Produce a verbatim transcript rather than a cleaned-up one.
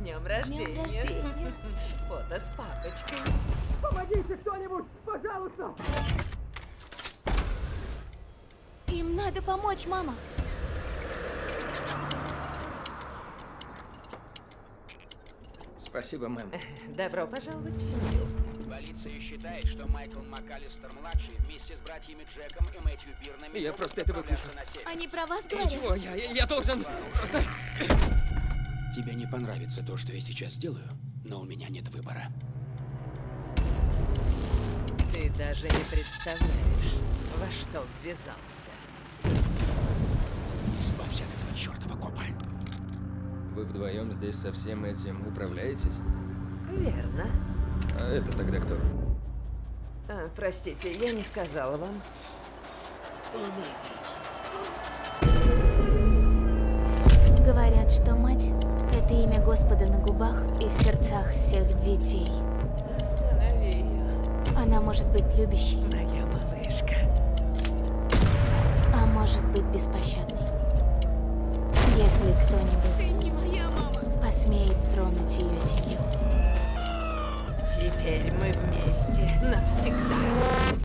днем рождения. Днем рождения. Фото с папочкой. Помогите кто-нибудь, пожалуйста! Им надо помочь, мама. Спасибо, мэм. Добро пожаловать в семью. Полиция считает, что Майкл МакАлистер-младший вместе с братьями Джеком и Мэтью Бирнами Я могут просто это отправляться выключу. на север. Они про вас говорят? Ничего, я, я, я должен... Просто... Тебе не понравится то, что я сейчас сделаю, но у меня нет выбора. Ты даже не представляешь, во что ввязался. Избавься от этого чертова копа. Вы вдвоем здесь со всем этим управляетесь? Верно. А это тогда кто? А, простите, я не сказала вам. Говорят, что мать — это имя Господа на губах и в сердцах всех детей. Останови ее, Она может быть любящей, моя малышка. а может быть беспощадной. Если кто-нибудь Не моя мама. посмеет тронуть ее семью. Теперь мы вместе навсегда.